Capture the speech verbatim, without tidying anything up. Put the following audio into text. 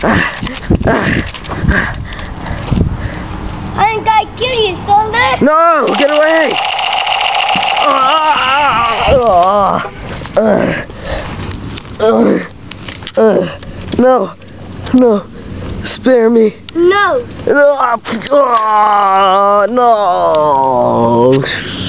I think I killed you, Thunder. No, get away! No, no, spare me. No. No, no.